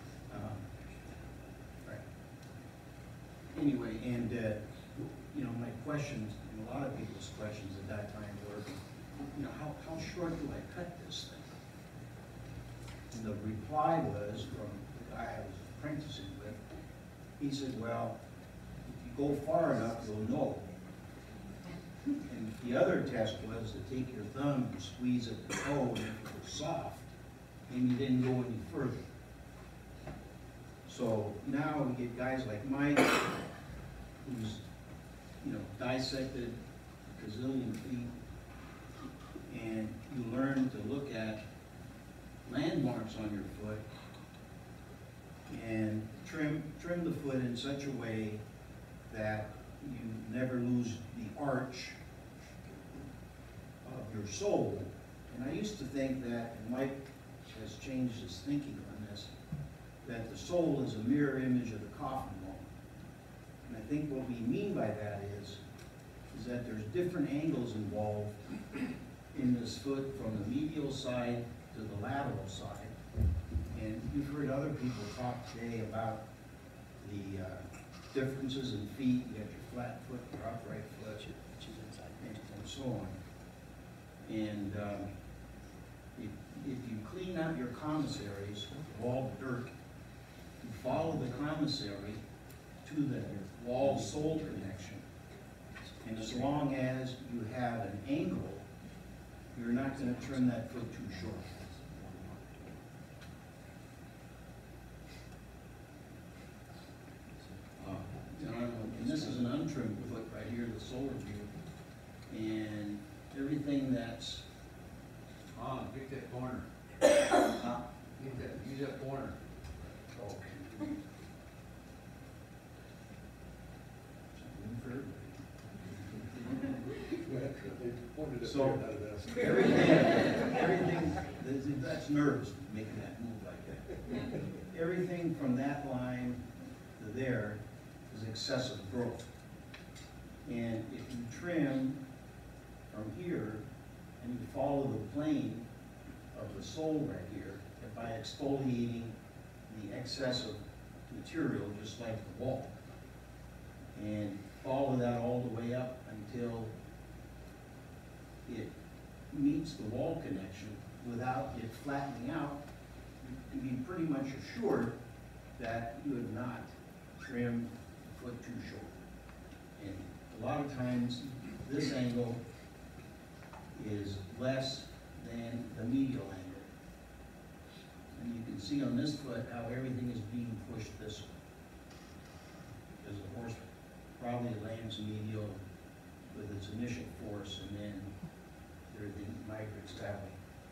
right. Anyway, and my questions, and a lot of people's questions at that time were, how short do I cut this thing? And the reply was from the guy I was apprenticing with. He said, well, if you go far enough, you'll know. And the other test was to take your thumb and squeeze at the toe, and if it was soft, and you didn't go any further. So now we get guys like Mike, who's dissected a gazillion feet, and you learn to look at landmarks on your foot and trim the foot in such a way that you never lose the arch of your sole. And I used to think that, and Mike has changed his thinking on this, that the sole is a mirror image of the coffin bone. And I think what we mean by that is that there's different angles involved in this foot from the medial side to the lateral side. And you've heard other people talk today about the differences in feet. You got your flat foot, your upright foot, and so on. And if you clean out your commissaries of all the dirt, you follow the commissary to the wall-sole connection, and as long as you have an angle, you're not going to trim that foot too short. And this is an untrimmed foot right here, the solar view, and everything that's
Get that corner. Use that corner.
something for everybody.
Pointed at
So-
there, not at us.
everything, that's nerves making that move like that. Everything from that line to there is excessive growth. And if you trim from here and you follow the plane of the sole right here, and by exfoliating the excess of material, just like the wall, and follow that all the way up until it meets the wall connection without it flattening out, you can be pretty much assured that you have not trimmed a foot too short. And a lot of times, this angle is less than the medial angle. And you can see on this foot how everything is being pushed this way. Because the horse probably lands medial with its initial force, and then everything migrates that way.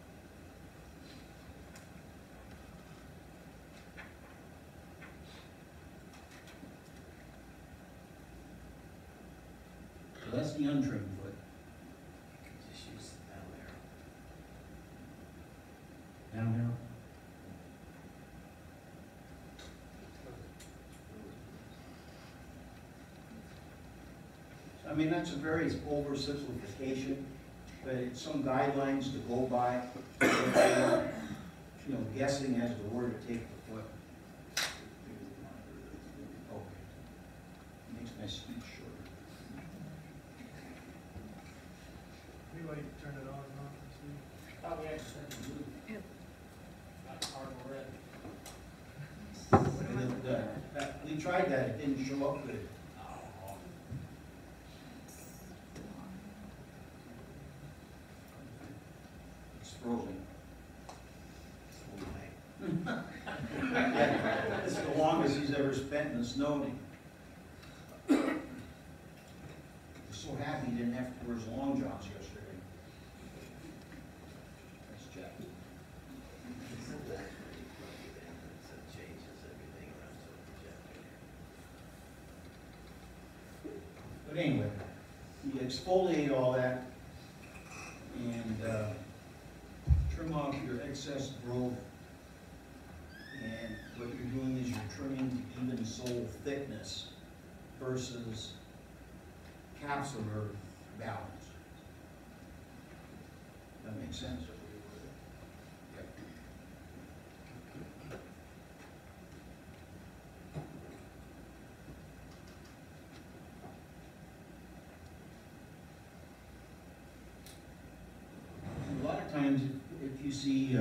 So that's the untrimmed foot. Just use down there. Down there? I mean, that's a very oversimplification, but it's some guidelines to go by. You know, guessing as to where to take the foot. Okay. Makes my speech shorter.
Anybody turn it on and off this week?
Thought we had to send a blue. Not hard red.
We tried that, it didn't show up good. It's frozen. This is the longest he's ever spent in the snow. He's so happy he didn't have to wear his long johns yesterday. That's Jack. But anyway, you exfoliate all that and trim off your excess growth. And what you're doing is you're trimming to even sole thickness versus capsular balance. That makes sense? Yep. A lot of times, if you see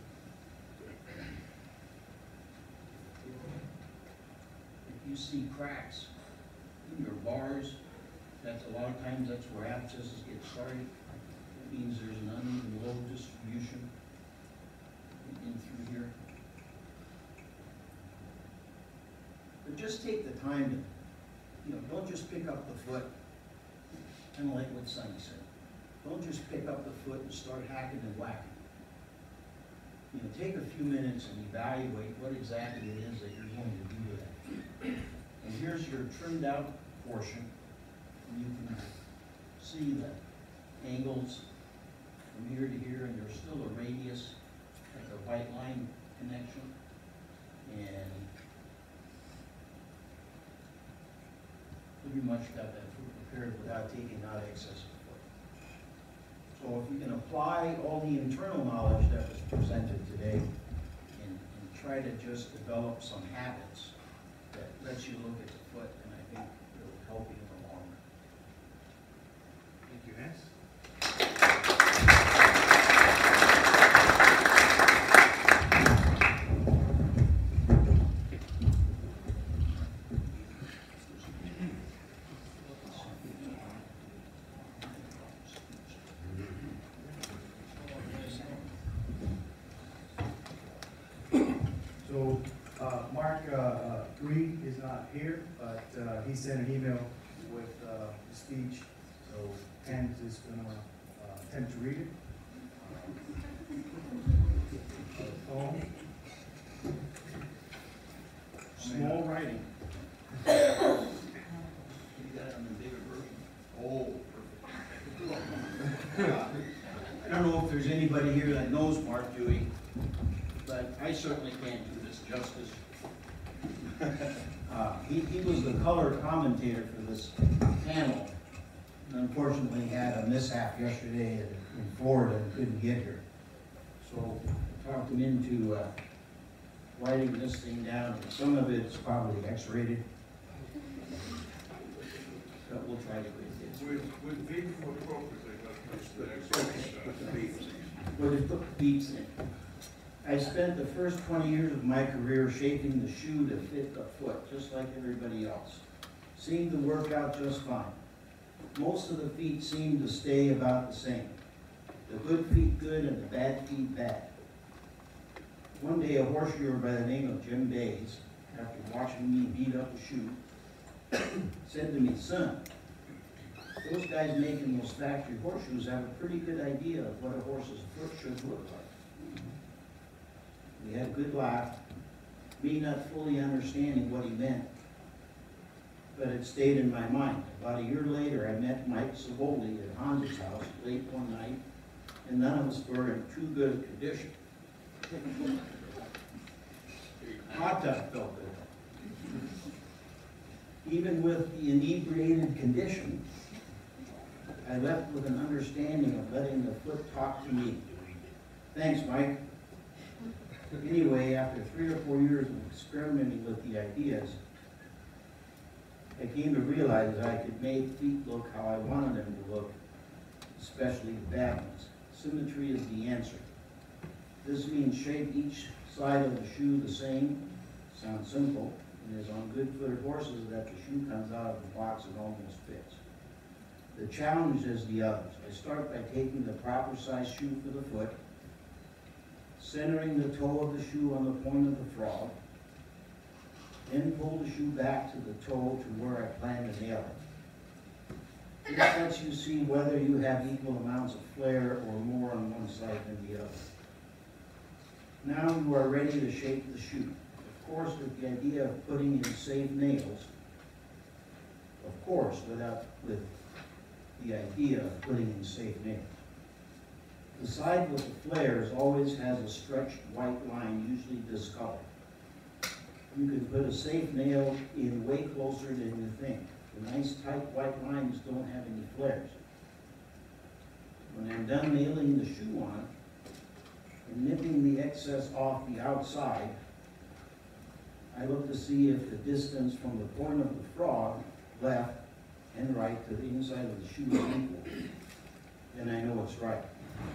cracks in your bars, that's a lot of times that's where abscesses get started. It means there's an uneven load distribution in through here. But just take the time to, you know, don't just pick up the foot, kind of like what Sonny said. Don't just pick up the foot and start hacking and whacking. You know, take a few minutes and evaluate what exactly it is that you're going to do with it. And here's your trimmed out portion. And you can see the angles from here to here, and there's still a radius at the white line connection. And pretty much got that foot prepared without taking out excess foot. So if you can apply all the internal knowledge that was presented today and try to just develop some habits that lets you look at the foot, and I think it'll help you in the long run.
Thank you, Hans. So, Mark Reed is not here, but he sent an email with the speech, so Hans is gonna attempt to read it. Poem.
Small writing. You got it on the bigger version? Oh, perfect. I don't know if there's anybody here that knows Mark Dewey, but I certainly can't do this justice. He was the color commentator for this panel, and unfortunately had a mishap yesterday in Florida and couldn't get here. So I talked him into writing this thing down. Some of it's probably X-rated, but we'll try to read it.
With beef appropriately, that's the next
Put the beeps in. Well, they put the beeps in. I spent the first 20 years of my career shaping the shoe to fit the foot, just like everybody else. Seemed to work out just fine. Most of the feet seemed to stay about the same. The good feet good and the bad feet bad. One day a horseshoer by the name of Jim Bays, after watching me beat up a shoe, said to me, "Son, those guys making those factory horseshoes have a pretty good idea of what a horse's foot should look like." We had a good laugh, me not fully understanding what he meant, but it stayed in my mind. About a year later, I met Mike Savoli at Hans's house late one night, and none of us were in too good a condition. Hot tub felt good. Even with the inebriated condition, I left with an understanding of letting the foot talk to me. Thanks, Mike. Anyway, after 3 or 4 years of experimenting with the ideas, I came to realize that I could make feet look how I wanted them to look, especially the bad ones. Symmetry is the answer. This means shape each side of the shoe the same. Sounds simple, and is on good-footed horses that the shoe comes out of the box and almost fits. The challenge is the others. I start by taking the proper size shoe for the foot, centering the toe of the shoe on the point of the frog, then pull the shoe back to the toe to where I plan to nail it. This lets you see whether you have equal amounts of flare or more on one side than the other. Now you are ready to shape the shoe. Of course, with the idea of putting in safe nails. Of course, with the idea of putting in safe nails. The side with the flares always has a stretched white line, usually discolored. You can put a safe nail in way closer than you think. The nice tight white lines don't have any flares. When I'm done nailing the shoe on and nipping the excess off the outside, I look to see if the distance from the point of the frog, left and right, to the inside of the shoe is equal. Then I know it's right.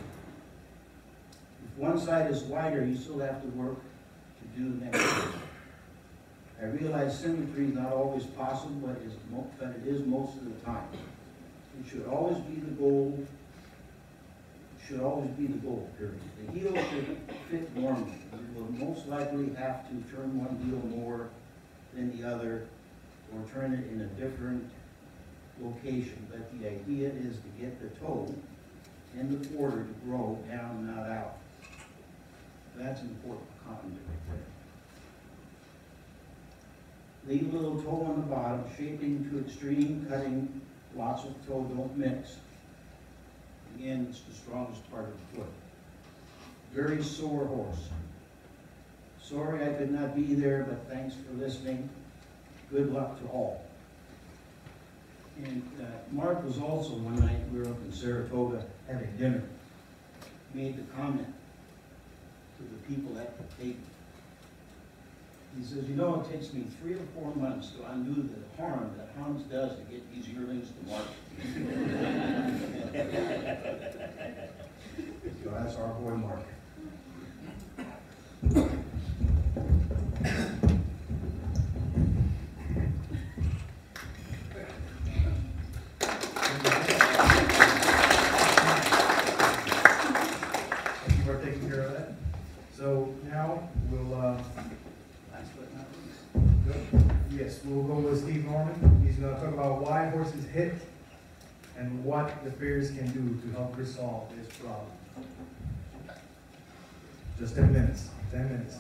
If one side is wider, you still have to work to do the next one. I realize symmetry is not always possible, but it is most of the time. It should always be the goal. Should always be the goal, period. The heel should fit normally. You will most likely have to turn one heel more than the other, or turn it in a different location. But the idea is to get the toe and the quarter to grow down, not out. That's important continuity right there. Leave a little toe on the bottom, shaping to extreme, cutting, lots of toe, don't mix. Again, it's the strongest part of the foot. Very sore horse. Sorry I could not be there, but thanks for listening. Good luck to all. And Mark was also, one night we were up in Saratoga having dinner, made the comment to the people at the table. He says, you know, it takes me 3 or 4 months to undo the harm that Hans does to get these yearlings to market. So that's our boy Mark.
Thank you for taking care of that. So now we'll,
Last but not least.
yes, we'll go with Steve Norman. He's gonna talk about why horses hit and what the farriers can do to help resolve this problem. Just 10 minutes, 10 minutes.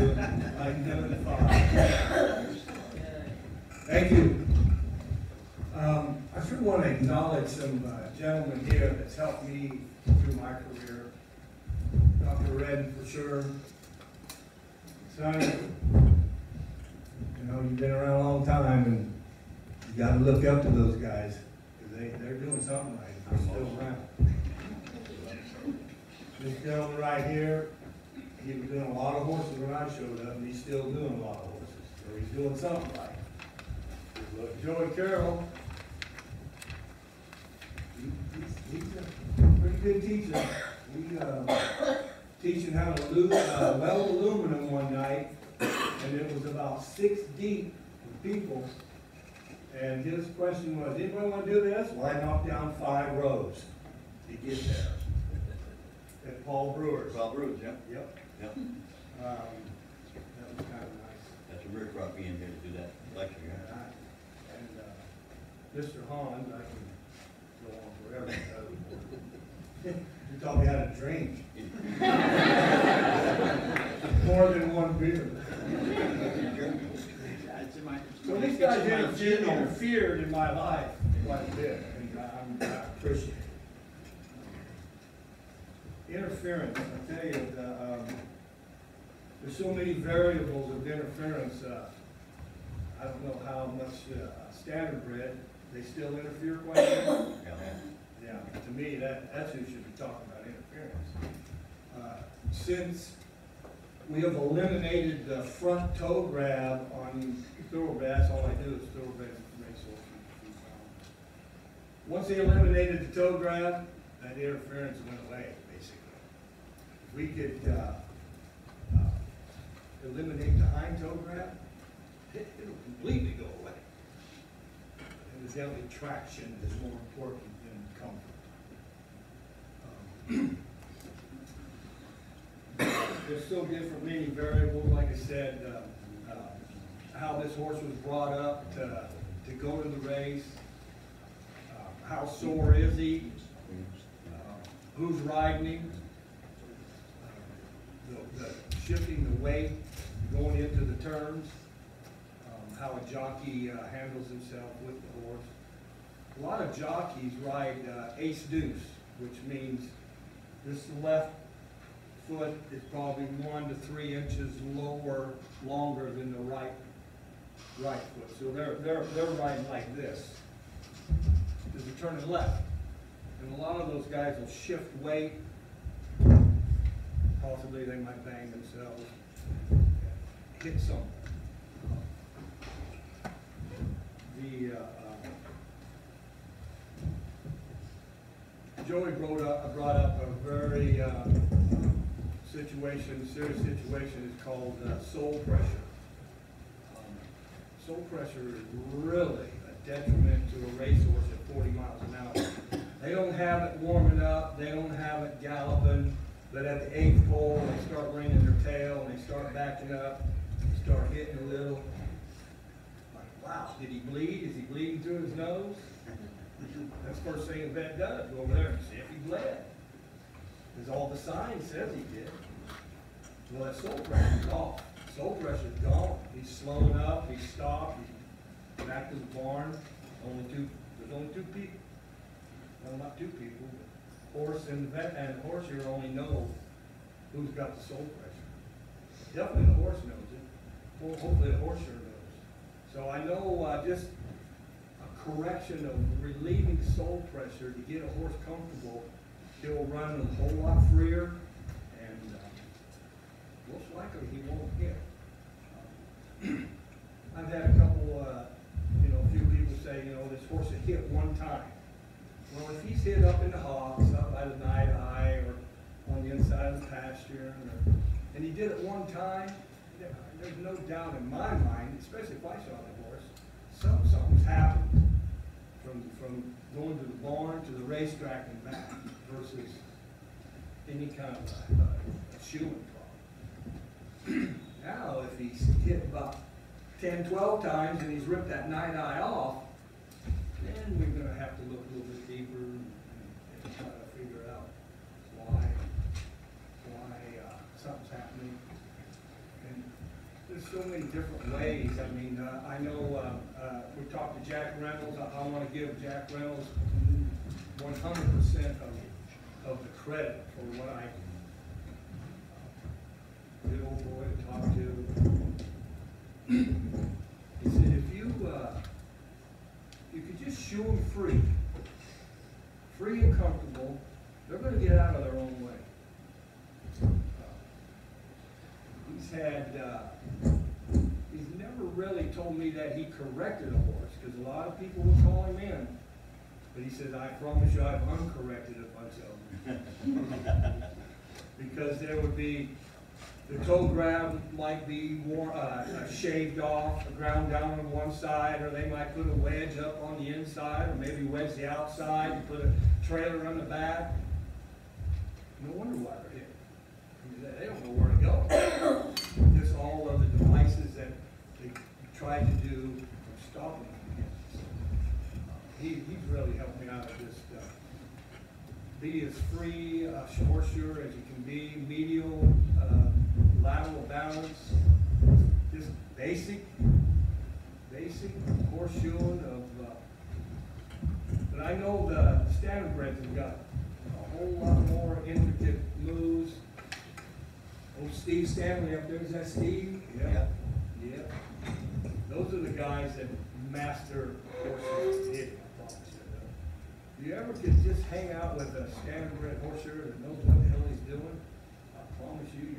I can do it in 5.
Thank you.
I sure want to acknowledge some gentlemen here that's helped me through my career. Dr. Redden, for sure. Sonny, you know, you've been around a long time, and you got to look up to those guys, because they're doing something right. They're still around. This gentleman right here, he was doing a lot of horses when I showed up, and he's still doing a lot of horses. So he's doing something right. Look, Joey Carroll, he's a pretty good teacher. We teaching how to weld aluminum one night, and it was about 6 deep with people. And his question was, anybody want to do this? Well, I knocked down 5 rows to get there. At Paul Brewer's.
Paul Brewers, yeah.
Yep.
Yep.
That was kind of nice.
That's a rare crop being here to do that lecture, yeah.
And Mr. Hans, I can go on forever. You taught me how to drink. More than one beer. So these guys interfered in my life quite a bit, and I appreciate it. Interference, I tell you, there's so many variables of interference. I don't know how much standard bred, they still interfere quite a bit. Yeah, to me, that's who should be talking about interference. Since we have eliminated the front toe grab on thoroughbreds, all I do is thoroughbred racehorse. Once they eliminated the toe grab, that interference went away, basically. If we could eliminate the hind toe grab, it'll completely go away. Evidently, traction is more important than comfort. There's still many variables, like I said, how this horse was brought up to go to the race, how sore is he, who's riding him, the shifting the weight, going into the turns, how a jockey handles himself with the horse. A lot of jockeys ride ace deuce, which means this left foot is probably 1 to 3 inches longer than the right foot. So they're riding like this. Because they're turning left. And a lot of those guys will shift weight. Possibly they might bang themselves, hit something. Joey brought up a very serious situation is called soul pressure. Soul pressure is really a detriment to a racehorse at 40 miles an hour. They don't have it warming up, they don't have it galloping, but at the 8th pole, they start ringing their tail and they start backing up, they start hitting a little. Like, wow, did he bleed? Is he bleeding through his nose? That's the first thing a vet does, go over there and see if he bled. Because all the signs says he did. Well, that soul pressure's off. Soul pressure's gone. He's slowing up, he's stopped, he's back to the barn. There's only 2 people. Well, not 2 people, but horse and the vet, and the horse here only know who's got the soul pressure. Definitely the horse knows it. Well, hopefully the horse sure knows. So I know just a correction of relieving soul pressure to get a horse comfortable, he'll run a whole lot freer, and most likely he won't hit. I've had a couple, a few people say, this horse had hit one time. Well, if he's hit up in the hocks, up by the night eye, or on the inside of the pasture, and he did it one time, there's no doubt in my mind, especially if I saw the horse, something's happened from going to the barn to the racetrack and back versus any kind of a shoeing problem. Now, if he's hit about 10, 12 times and he's ripped that night eye off, then we're going to have to look a little bit deeper and try to figure out why something's happening. And there's so so many different ways. I mean, I know, we talked to Jack Reynolds. I want to give Jack Reynolds 100% of the credit for what I, good old boy to talk to. He said, if you could just shoo them free and comfortable, they're gonna get out of their own way. He's never really told me that he corrected a horse, because a lot of people would call him in. But he said, I promise you I've uncorrected a bunch of them. Because there would be, the toe grab might be more, shaved off, ground down on one side, or they might put a wedge up on the inside, or maybe wedge the outside and put a trailer on the back. No wonder why they're hit. Because they don't know where to go. Just all of the devices that they tried to do from stopping them. He's really helped me out with this stuff. Be as free, horseshoer as you can be, medial, lateral balance, just basic horseshoeing of, but I know the standardbreds have got a whole lot more intricate moves. Old Steve Stanley up there, is that Steve? Yeah. Yeah. Those are the guys that master horses hitting. If you ever could just hang out with a standardbred horseshoer that knows what the hell he's doing, I promise you,